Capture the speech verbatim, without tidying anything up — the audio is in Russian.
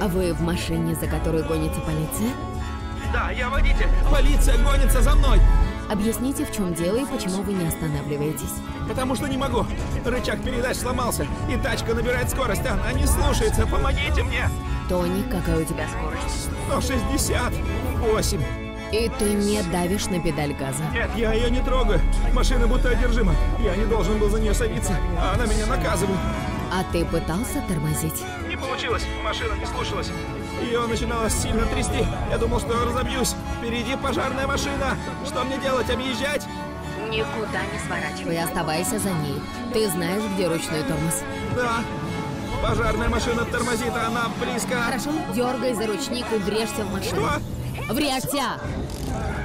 А вы в машине, за которой гонится полиция? Да, я водитель. Полиция гонится за мной. Объясните, в чем дело и почему вы не останавливаетесь. Потому что не могу. Рычаг передач сломался, и тачка набирает скорость, а она не слушается. Помогите мне. Тони, какая у тебя скорость? сто шестьдесят восемь. И ты не давишь на педаль газа? Нет, я ее не трогаю. Машина будто одержима. Я не должен был за нее садиться, а она меня наказывает. А ты пытался тормозить? Не получилось. Машина не слушалась. Ее начинало сильно трясти. Я думал, что разобьюсь. Впереди пожарная машина. Что мне делать? Объезжать? Никуда не сворачивай. Оставайся за ней. Ты знаешь, где ручной тормоз? Да. Пожарная машина тормозит, а она близко. Хорошо, дергай за ручник и врежься в машину. Что? Врежься!